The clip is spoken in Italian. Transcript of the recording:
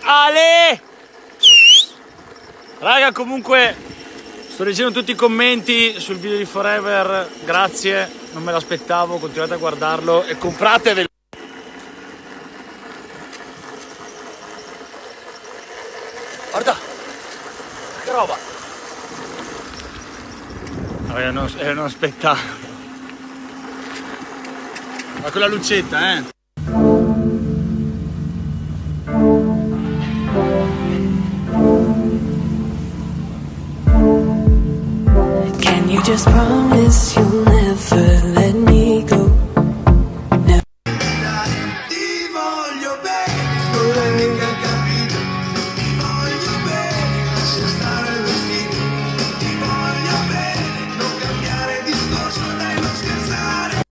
Ale! Raga, comunque sto leggendo tutti i commenti sul video di Forever, grazie, non me l'aspettavo, continuate a guardarlo e compratevelo. Guarda, che roba! Raga, è uno spettacolo. Ma con la lucetta, Can you just promise you'll never